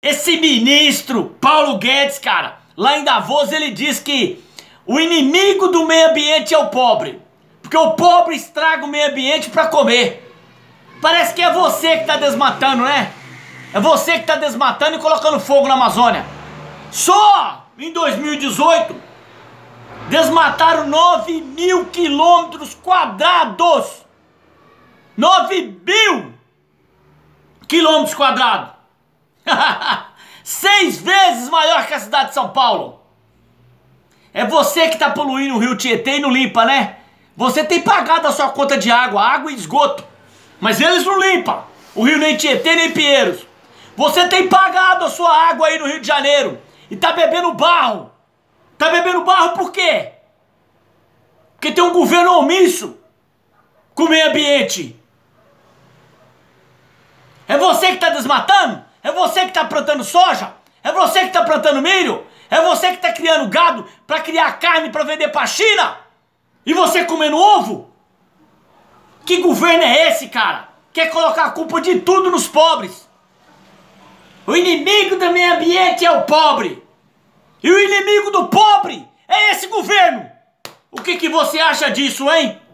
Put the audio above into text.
Esse ministro, Paulo Guedes, cara, lá em Davos, ele diz que o inimigo do meio ambiente é o pobre. Porque o pobre estraga o meio ambiente pra comer. Parece que é você que tá desmatando, né? É você que tá desmatando e colocando fogo na Amazônia. Só em 2018, desmataram 9.000 quilômetros quadrados. 9.000 quilômetros quadrados. 6 vezes maior que a cidade de São Paulo. É você que tá poluindo o rio Tietê e não limpa, né? Você tem pagado a sua conta de água e esgoto. Mas eles não limpam o rio nem Tietê nem Pinheiros. Você tem pagado a sua água aí no Rio de Janeiro e tá bebendo barro. Tá bebendo barro por quê? Porque tem um governo omisso com o meio ambiente. É você que tá desmatando? É você que tá plantando soja? É você que tá plantando milho? É você que tá criando gado pra criar carne pra vender pra China? E você comendo ovo? Que governo é esse, cara? Quer colocar a culpa de tudo nos pobres. O inimigo do meio ambiente é o pobre. E o inimigo do pobre é esse governo. O que você acha disso, hein?